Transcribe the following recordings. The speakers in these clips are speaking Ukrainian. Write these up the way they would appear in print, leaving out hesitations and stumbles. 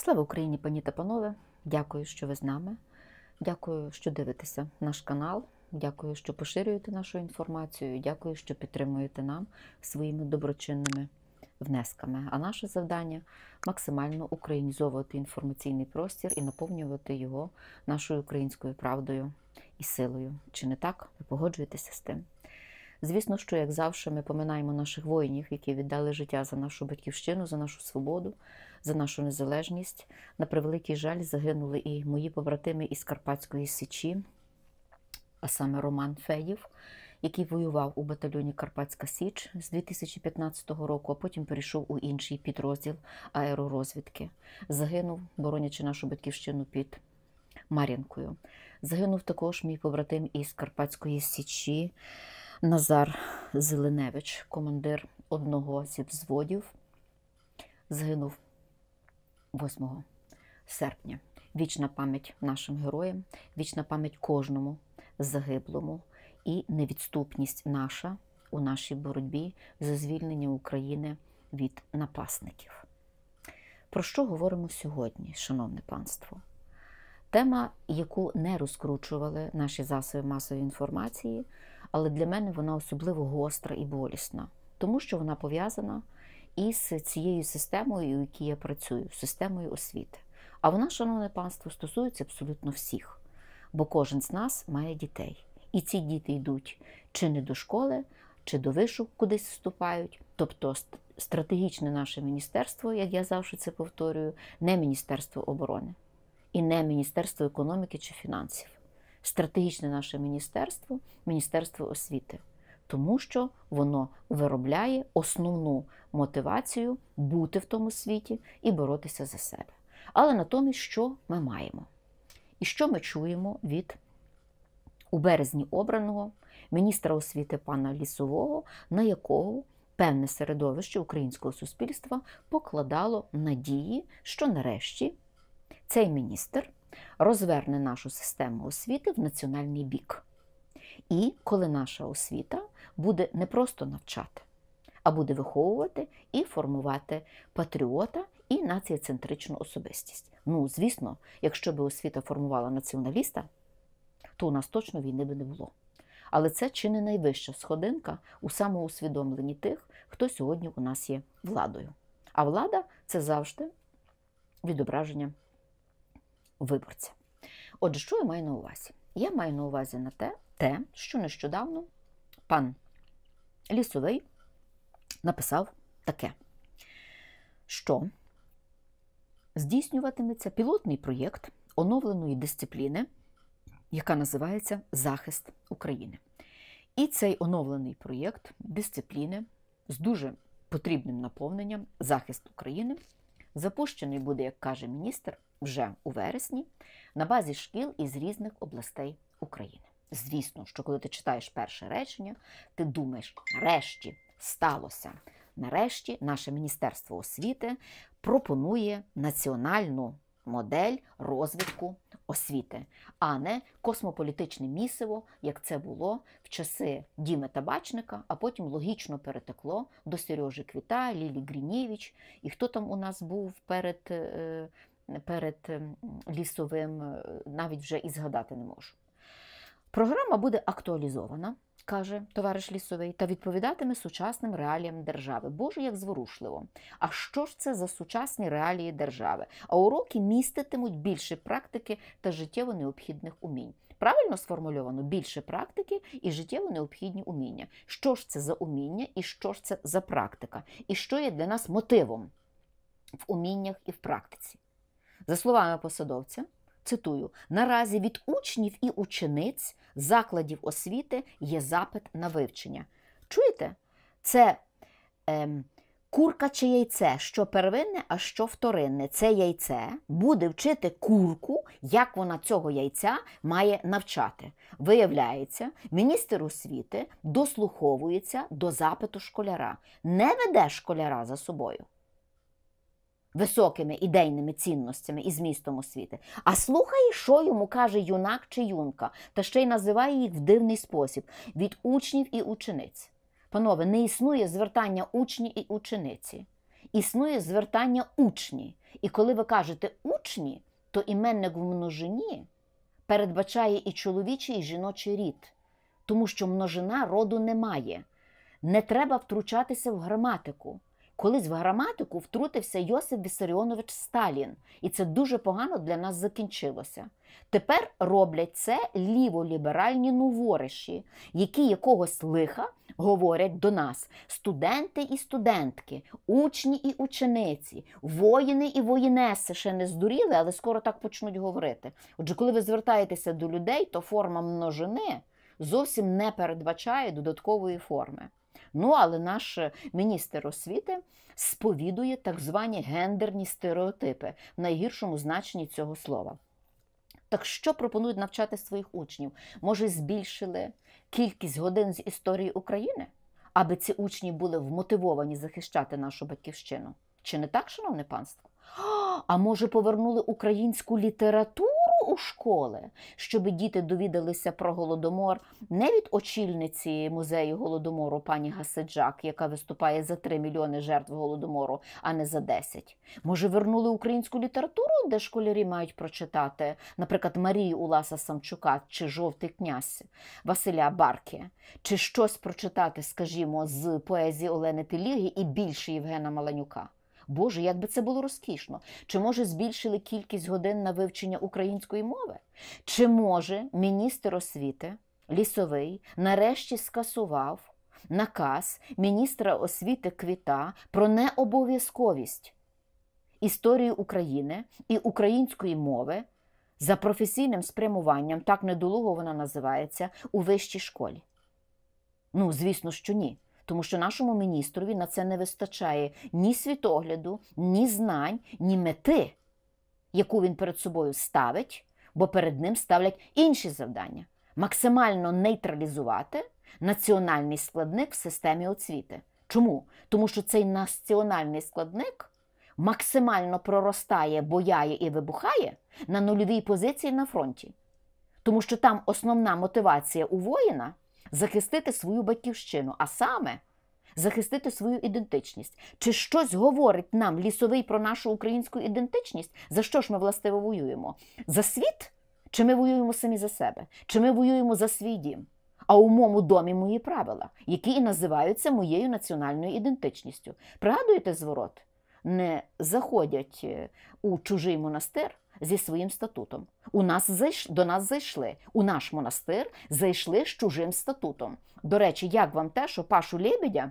Слава Україні, пані та панове! Дякую, що ви з нами. Дякую, що дивитеся наш канал. Дякую, що поширюєте нашу інформацію. Дякую, що підтримуєте нам своїми доброчинними внесками. А наше завдання – максимально українізовувати інформаційний простір і наповнювати його нашою українською правдою і силою. Чи не так? Ви погоджуєтеся з тим? Звісно, що, як завжди, ми поминаємо наших воїнів, які віддали життя за нашу батьківщину, за нашу свободу, за нашу незалежність. На превеликий жаль, загинули і мої побратими із Карпатської Січі, а саме Роман Федів, який воював у батальйоні Карпатська Січ з 2015 року, а потім перейшов у інший підрозділ аеророзвідки. Загинув, боронячи нашу батьківщину під Мар'їнкою. Загинув також мій побратим із Карпатської Січі Назар Зеленевич, командир одного зі взводів. Загинув 8 серпня. Вічна пам'ять нашим героям, вічна пам'ять кожному загиблому і невідступність наша у нашій боротьбі за звільнення України від напасників. Про що говоримо сьогодні, шановне панство? Тема, яку не розкручували наші засоби масової інформації, але для мене вона особливо гостра і болісна, тому що вона пов'язана із цією системою, у якій я працюю, системою освіти. А вона, шановне панство, стосується абсолютно всіх, бо кожен з нас має дітей. І ці діти йдуть чи не до школи, чи до вишу кудись вступають. Тобто стратегічне наше міністерство, як я завжди це повторюю, не Міністерство оборони і не Міністерство економіки чи фінансів. Стратегічне наше міністерство – Міністерство освіти. Тому що воно виробляє основну мотивацію бути в тому світі і боротися за себе. Але натомість що ми маємо? І що ми чуємо від у березні обраного міністра освіти пана Лісового, на якого певне середовище українського суспільства покладало надії, що нарешті цей міністр розверне нашу систему освіти в національний бік. І коли наша освіта буде не просто навчати, а буде виховувати і формувати патріота і націоцентричну особистість. Ну, звісно, якщо б освіта формувала націоналіста, то у нас точно війни би не було. Але це чи не найвища сходинка у самоусвідомленні тих, хто сьогодні у нас є владою. А влада – це завжди відображення виборця. Отже, що я маю на увазі? Я маю на увазі на те, що нещодавно пан Лісовий написав таке, що здійснюватиметься пілотний проєкт оновленої дисципліни, яка називається «Захист України». І цей оновлений проєкт дисципліни з дуже потрібним наповненням «Захист України» запущений буде, як каже міністр, вже у вересні на базі шкіл із різних областей України. Звісно, що коли ти читаєш перше речення, ти думаєш, нарешті сталося. Нарешті наше Міністерство освіти пропонує національну модель розвитку освіти, а не космополітичне місиво, як це було в часи Діми Табачника, а потім логічно перетекло до Сережі Квіта, Лілі Гринєвич. І хто там у нас був перед Лісовим, навіть вже і згадати не можу. Програма буде актуалізована, каже товариш Лісовий, та відповідатиме сучасним реаліям держави. Боже, як зворушливо. А що ж це за сучасні реалії держави? А уроки міститимуть більше практики та життєво необхідних умінь. Правильно сформульовано, більше практики і життєво необхідні уміння. Що ж це за уміння і що ж це за практика? І що є для нас мотивом в уміннях і в практиці? За словами посадовця, цитую, наразі від учнів і учениць закладів освіти є запит на вивчення. Чуєте? Це курка чи яйце, що первинне, а що вторинне. Це яйце буде вчити курку, як вона цього яйця має навчати. Виявляється, міністр освіти дослуховується до запиту школяра. Не веде школяра за собою високими ідейними цінностями і змістом освіти, а слухає, що йому каже юнак чи юнка, та ще й називає їх в дивний спосіб – від учнів і учениць. Панове, не існує звертання учні і учениці. існує звертання учні. І коли ви кажете учні, то іменник в множині передбачає і чоловічий, і жіночий рід. Тому що множина роду немає. Не треба втручатися в граматику. Колись в граматику втрутився Йосиф Вісаріонович Сталін. І це дуже погано для нас закінчилося. Тепер роблять це ліволіберальні нувориші, які якогось лиха говорять до нас. Студенти і студентки, учні і учениці, воїни і воїнеси ще не здуріли, але скоро так почнуть говорити. Отже, коли ви звертаєтеся до людей, то форма множини зовсім не передбачає додаткової форми. Ну, але наш міністр освіти сповідує так звані гендерні стереотипи в найгіршому значенні цього слова. Так що пропонують навчати своїх учнів? Може, збільшили кількість годин з історії України, аби ці учні були вмотивовані захищати нашу батьківщину? Чи не так, шановне панство? А може, повернули українську літературу у школи, щоб діти довідалися про Голодомор не від очільниці музею Голодомору пані Гасиджак, яка виступає за 3 мільйони жертв Голодомору, а не за 10. Може, вернули українську літературу, де школярі мають прочитати, наприклад, Марію Уласа Самчука чи «Жовтий князь» Василя Барки, чи щось прочитати, скажімо, з поезії Олени Теліги і більше Євгена Маланюка. Боже, як би це було розкішно. Чи, може, збільшили кількість годин на вивчення української мови? Чи, може, міністр освіти Лісовий нарешті скасував наказ міністра освіти Квіта про необов'язковість історії України і української мови за професійним спрямуванням, так недолуго вона називається, у вищій школі? Ну, звісно, що ні. Тому що нашому міністрові на це не вистачає ні світогляду, ні знань, ні мети, яку він перед собою ставить, бо перед ним ставлять інші завдання. Максимально нейтралізувати національний складник в системі освіти. Чому? Тому що цей національний складник максимально проростає, бояє і вибухає на нульовій позиції на фронті. Тому що там основна мотивація у воїна – захистити свою батьківщину, а саме захистити свою ідентичність. Чи щось говорить нам Лісовий про нашу українську ідентичність? За що ж ми властиво воюємо? За світ? Чи ми воюємо самі за себе? Чи ми воюємо за свій дім? А у моєму домі мої правила, які і називаються моєю національною ідентичністю. Пригадуєте зворот? Не заходять у чужий монастир зі своїм статутом. До нас зайшли, у наш монастир зайшли з чужим статутом. До речі, як вам те, що Пашу Лєбедя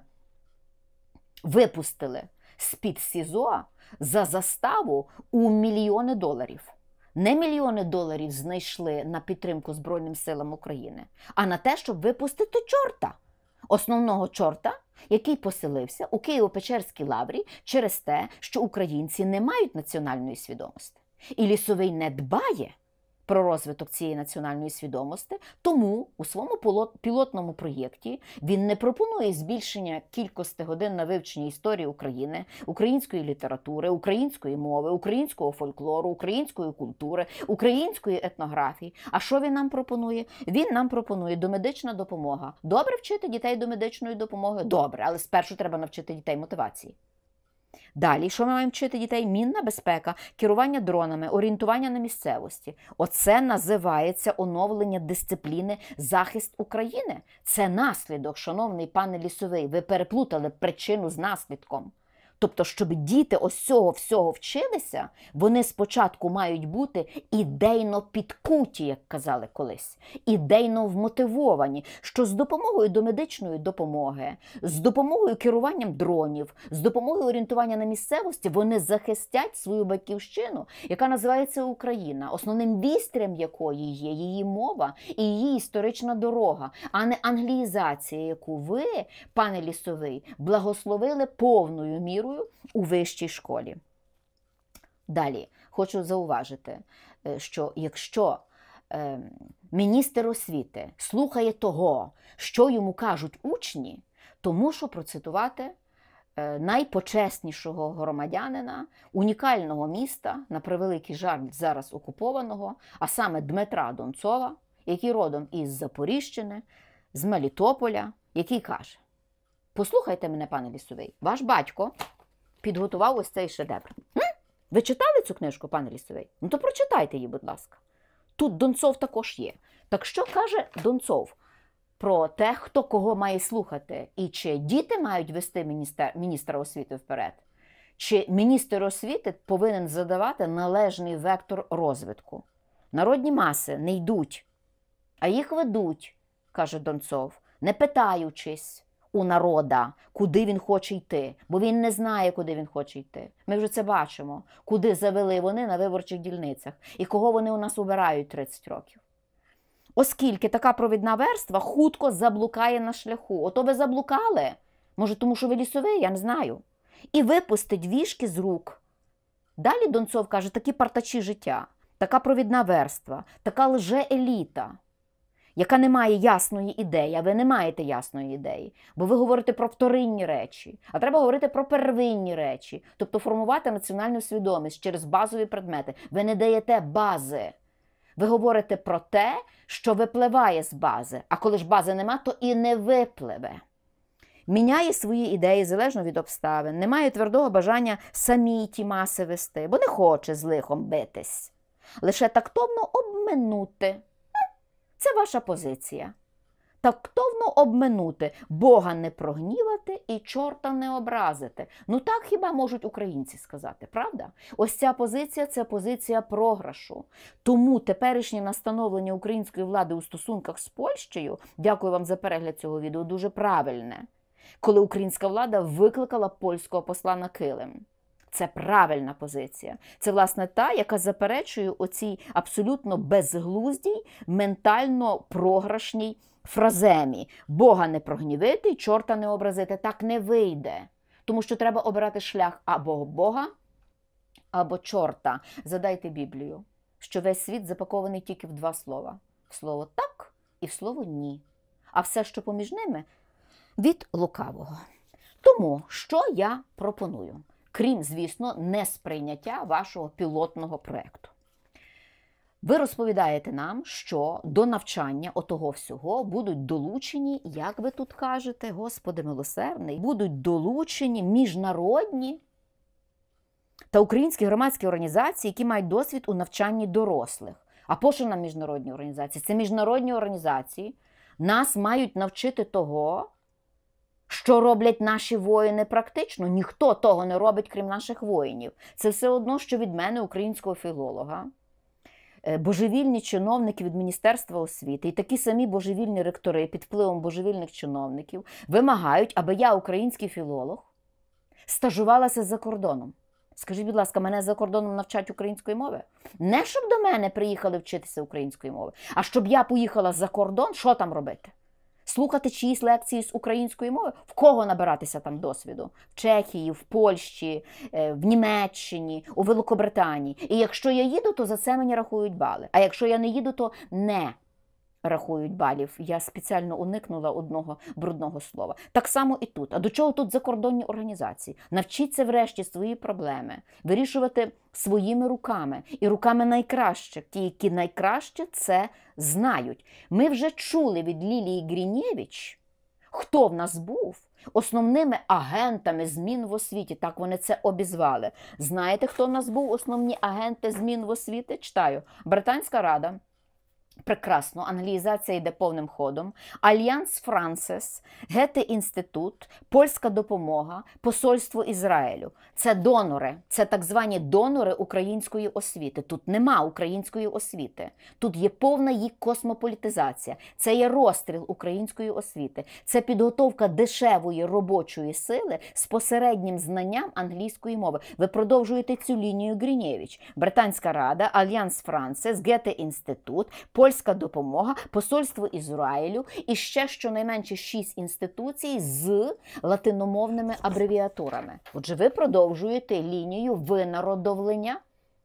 випустили з-під СІЗО за заставу у мільйони доларів? Не мільйони доларів знайшли на підтримку Збройним силам України, а на те, щоб випустити чорта. Основного чорта, який поселився у Києво-Печерській лаврі через те, що українці не мають національної свідомості. І Лісовий не дбає про розвиток цієї національної свідомості, тому у своєму пілотному проєкті він не пропонує збільшення кількості годин на вивчення історії України, української літератури, української мови, українського фольклору, української культури, української етнографії. А що він нам пропонує? Він нам пропонує домедична допомога. Добре вчити дітей до медичної допомоги? Добре, але спершу треба навчити дітей мотивації. Далі, що ми маємо вчити дітей? Мінна безпека, керування дронами, орієнтування на місцевості. Оце називається оновлення дисципліни захист України. Це наслідок, шановний пане Лісовий. Ви переплутали причину з наслідком. Тобто, щоб діти ось цього всього вчилися, вони спочатку мають бути ідейно підкуті, як казали колись, ідейно вмотивовані, що з допомогою домедичної допомоги, з допомогою керуванням дронів, з допомогою орієнтування на місцевості вони захистять свою батьківщину, яка називається Україна, основним вістрям якої є її мова і її історична дорога, а не англіїзація, яку ви, пане Лісовий, благословили повною мірою у вищій школі. Далі, хочу зауважити, що якщо міністр освіти слухає того, що йому кажуть учні, то мушу процитувати найпочеснішого громадянина унікального міста, на превеликий жаль зараз окупованого, а саме Дмитра Донцова, який родом із Запоріжчини, з Мелітополя, який каже: послухайте мене, пане Лісовий, ваш батько підготував ось цей шедевр. Ви читали цю книжку, пане Лісовий? Ну то прочитайте її, будь ласка. Тут Донцов також є. Так що каже Донцов про те, хто кого має слухати? І чи діти мають вести міністра освіти вперед? Чи міністр освіти повинен задавати належний вектор розвитку? Народні маси не йдуть, а їх ведуть, каже Донцов, не питаючись у народа, куди він хоче йти, бо він не знає, куди він хоче йти. Ми вже це бачимо, куди завели вони на виборчих дільницях і кого вони у нас обирають 30 років. Оскільки така провідна верства хутко заблукає на шляху. Ото ви заблукали, може тому, що ви Лісовий, я не знаю, і випустить вішки з рук. Далі Донцов каже, такі партачі життя, така провідна верства, така лже-еліта, яка не має ясної ідеї, а ви не маєте ясної ідеї, бо ви говорите про вторинні речі, а треба говорити про первинні речі, тобто формувати національну свідомість через базові предмети. Ви не даєте бази. Ви говорите про те, що випливає з бази, а коли ж бази нема, то і не випливе. Міняє свої ідеї залежно від обставин, не має твердого бажання самі ті маси вести, бо не хоче з лихом битись. Лише тактовно обминути. Це ваша позиція. Тактовно обминути, Бога не прогнівати і чорта не образити. Ну так хіба можуть українці сказати, правда? Ось ця позиція – це позиція програшу. Тому теперішнє настановлення української влади у стосунках з Польщею, дякую вам за перегляд цього відео, дуже правильне. Коли українська влада викликала польського посла на килим. Це правильна позиція. Це, власне, та, яка заперечує оцій абсолютно безглуздій, ментально програшній фраземі. Бога не прогнівити і чорта не образити. Так не вийде. Тому що треба обирати шлях або Бога, або чорта. Задайте Біблію, що весь світ запакований тільки в два слова. В слово «так» і в слово «ні». А все, що поміж ними – від лукавого. Тому, що я пропоную? Крім, звісно, несприйняття вашого пілотного проєкту. Ви розповідаєте нам, що до навчання отого всього будуть долучені, як ви тут кажете, Господи милосердний, будуть долучені міжнародні та українські громадські організації, які мають досвід у навчанні дорослих. А по що нам міжнародні організації? Це міжнародні організації нас мають навчити того, що роблять наші воїни практично. Ніхто того не робить, крім наших воїнів. Це все одно, що від мене, українського філолога, божевільні чиновники від Міністерства освіти і такі самі божевільні ректори під впливом божевільних чиновників вимагають, аби я, український філолог, стажувалася за кордоном. Скажіть, будь ласка, мене за кордоном навчать української мови? Не щоб до мене приїхали вчитися української мови, а щоб я поїхала за кордон, що там робити? Слухати чиїсь лекції з української мови? В кого набиратися там досвіду? В Чехії, в Польщі, в Німеччині, у Великобританії. І якщо я їду, то за це мені рахують бали. А якщо я не їду, то не рахують балів. Я спеціально уникнула одного брудного слова. Так само і тут. А до чого тут закордонні організації? Навчіться врешті свої проблеми вирішувати своїми руками. І руками найкращих. Ті, які найкраще це знають. Ми вже чули від Лілії Гринєвич, хто в нас був основними агентами змін в освіті. Так вони це обізвали. Знаєте, хто в нас був основні агенти змін в освіті? Читаю. Британська рада. Прекрасно, англіїзація йде повним ходом. Альянс Франсес, Гете-інститут, Польська допомога, Посольство Ізраїлю. Це донори, це так звані донори української освіти. Тут нема української освіти. Тут є повна її космополітизація. Це є розстріл української освіти. Це підготовка дешевої робочої сили з посереднім знанням англійської мови. Ви продовжуєте цю лінію Гринєвич. Британська рада, Альянс Франсес, Гете-інститут, Польська допомога, Посольство Ізраїлю і ще щонайменше 6 інституцій з латиномовними абревіатурами. Отже, ви продовжуєте лінію винародовлення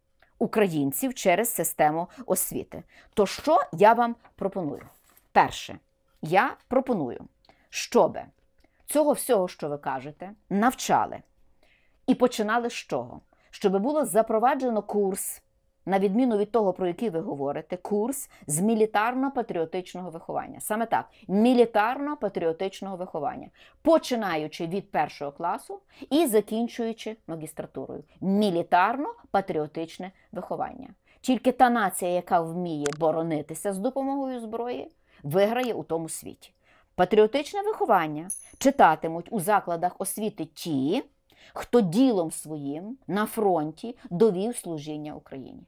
українців через систему освіти. То що я вам пропоную? Перше, я пропоную, щоб цього всього, що ви кажете, навчали. І починали з чого? Щоб було запроваджено курс на відміну від того, про який ви говорите, курс з мілітарно-патріотичного виховання. Саме так, мілітарно-патріотичного виховання. Починаючи від 1 класу і закінчуючи магістратурою. Мілітарно-патріотичне виховання. Тільки та нація, яка вміє боронитися з допомогою зброї, виграє у тому світі. Патріотичне виховання читатимуть у закладах освіти ті, хто ділом своїм на фронті довів служіння Україні.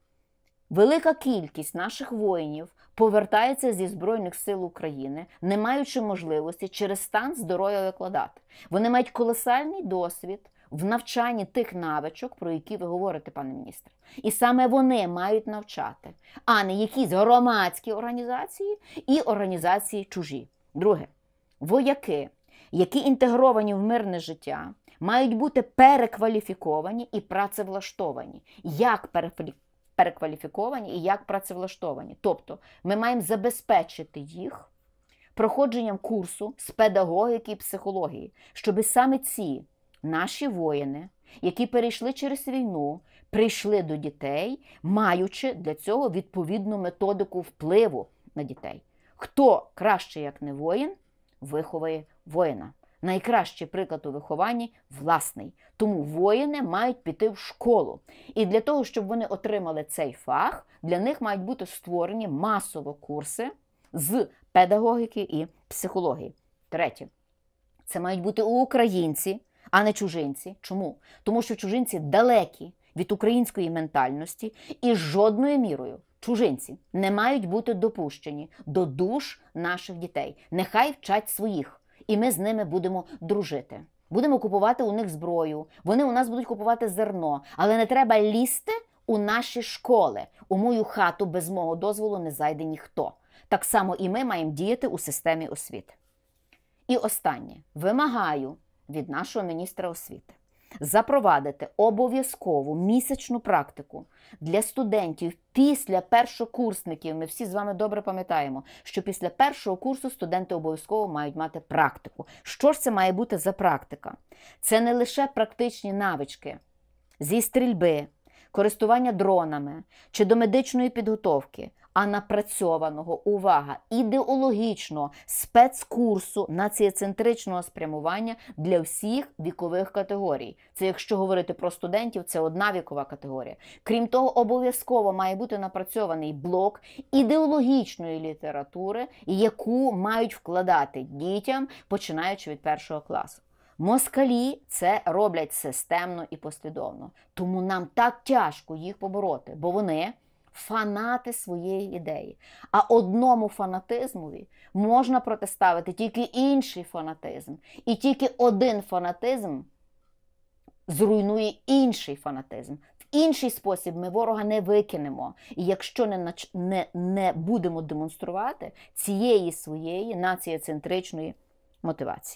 Велика кількість наших воїнів повертається зі Збройних сил України, не маючи можливості через стан здоров'я викладати. Вони мають колосальний досвід в навчанні тих навичок, про які ви говорите, пане міністре. І саме вони мають навчати, а не якісь громадські організації і організації чужі. Друге, вояки, які інтегровані в мирне життя, мають бути перекваліфіковані і працевлаштовані. Як перекваліфіковані і як працевлаштовані? Тобто ми маємо забезпечити їх проходженням курсу з педагогіки і психології, щоб саме ці наші воїни, які перейшли через війну, прийшли до дітей, маючи для цього відповідну методику впливу на дітей. Хто краще, як не воїн, виховує воїна. Найкращий приклад у вихованні – власний. Тому воїни мають піти в школу. І для того, щоб вони отримали цей фах, для них мають бути створені масово курси з педагогіки і психології. Третє. Це мають бути українці, а не чужинці. Чому? Тому що чужинці далекі від української ментальності і жодною мірою чужинці не мають бути допущені до душ наших дітей. Нехай вчать своїх. І ми з ними будемо дружити. Будемо купувати у них зброю, вони у нас будуть купувати зерно. Але не треба лізти у наші школи. У мою хату без мого дозволу не зайде ніхто. Так само і ми маємо діяти у системі освіти. І останнє. Вимагаю від нашого міністра освіти запровадити обов'язкову місячну практику для студентів після першокурсників. Ми всі з вами добре пам'ятаємо, що після першого курсу студенти обов'язково мають мати практику. Що ж це має бути за практика? Це не лише практичні навички зі стрільби, користування дронами чи до медичної підготовки, а напрацьованого, увага, ідеологічного спецкурсу націєцентричного спрямування для всіх вікових категорій. Це якщо говорити про студентів, це одна вікова категорія. Крім того, обов'язково має бути напрацьований блок ідеологічної літератури, яку мають вкладати дітям, починаючи від 1 класу. Москалі це роблять системно і послідовно. Тому нам так тяжко їх побороти, бо вони фанати своєї ідеї. А одному фанатизмові можна протиставити тільки інший фанатизм. І тільки один фанатизм зруйнує інший фанатизм. В інший спосіб ми ворога не викинемо. І якщо не будемо демонструвати цієї своєї націєцентричної мотивації.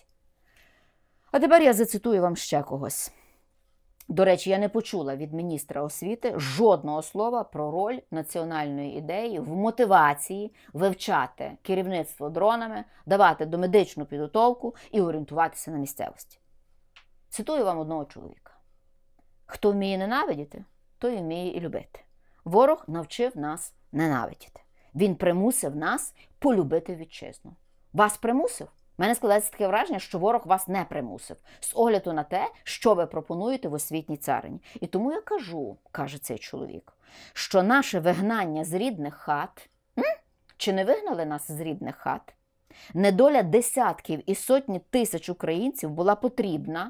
А тепер я зацитую вам ще когось. До речі, я не почула від міністра освіти жодного слова про роль національної ідеї в мотивації вивчати керівництво дронами, давати домедичну підготовку і орієнтуватися на місцевості. Цитую вам одного чоловіка. Хто вміє ненавидіти, той вміє і любити. Ворог навчив нас ненавидіти. Він примусив нас полюбити вітчизну. Вас примусив? У мене складається таке враження, що ворог вас не примусив, з огляду на те, що ви пропонуєте в освітній царині. І тому я кажу, каже цей чоловік, що наше вигнання з рідних хат, чи не вигнали нас з рідних хат, недоля десятків і сотні тисяч українців була потрібна,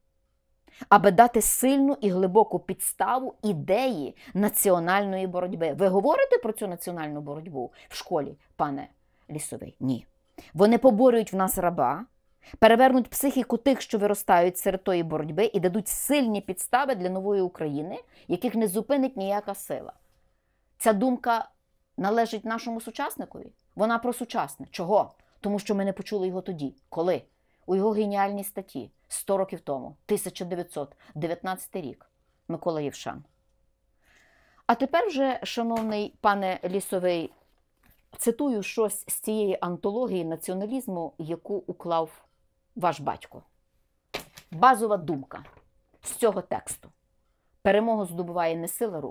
аби дати сильну і глибоку підставу ідеї національної боротьби. Ви говорите про цю національну боротьбу в школі, пане Лісовий? Ні. Вони поборюють в нас раба, перевернуть психіку тих, що виростають серед тої боротьби, і дадуть сильні підстави для нової України, яких не зупинить ніяка сила. Ця думка належить нашому сучасникові? Вона про сучасне. Чого? Тому що ми не почули його тоді. Коли? У його геніальній статті 100 років тому, 1919 рік, Микола Євшан. А тепер вже, шановний пане Лісовий, цитую щось з цієї антології націоналізму, яку уклав ваш батько. Базова думка з цього тексту. Перемогу здобуває не сила рук,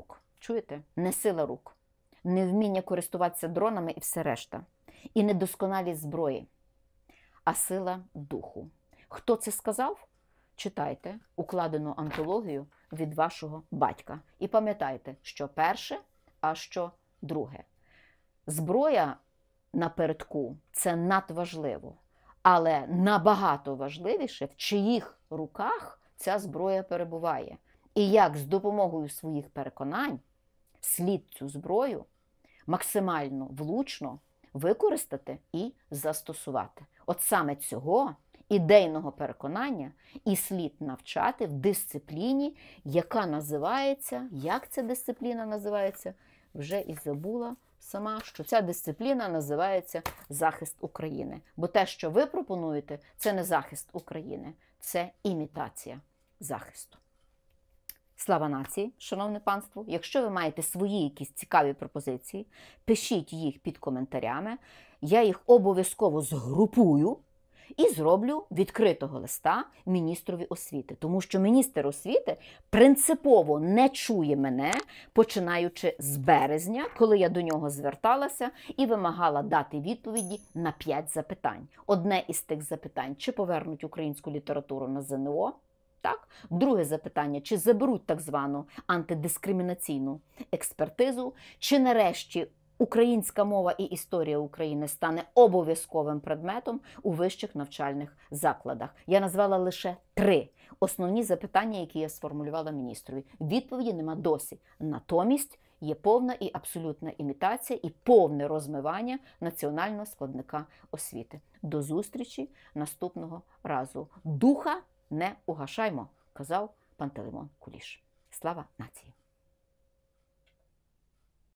Чуєте? Не сила рук, не вміння користуватися дронами і все решта. І недосконалість зброї, а сила духу. Хто це сказав? Читайте укладену антологію від вашого батька. І пам'ятайте, що перше, а що друге. Зброя напередку – це надважливо. Але набагато важливіше, в чиїх руках ця зброя перебуває. І як з допомогою своїх переконань слід цю зброю максимально влучно використати і застосувати. От саме цього ідейного переконання і слід навчати в дисципліні, яка називається, як ця дисципліна називається, вже і забула сама, що ця дисципліна називається захист України. Бо те, що ви пропонуєте, це не захист України, це імітація захисту. Слава нації, шановне панство! Якщо ви маєте свої якісь цікаві пропозиції, пишіть їх під коментарями, я їх обов'язково згрупую і зроблю відкритого листа міністрові освіти. Тому що міністр освіти принципово не чує мене, починаючи з березня, коли я до нього зверталася і вимагала дати відповіді на 5 запитань. Одне із тих запитань – чи повернуть українську літературу на ЗНО? Так? Друге запитання – чи заберуть так звану антидискримінаційну експертизу? Чи нарешті українська мова і історія України стане обов'язковим предметом у вищих навчальних закладах? Я назвала лише 3 основні запитання, які я сформулювала міністрові. Відповіді нема досі. Натомість є повна і абсолютна імітація і повне розмивання національного складника освіти. До зустрічі наступного разу. Духа не угашаймо, казав Пантелеймон Куліш. Слава нації!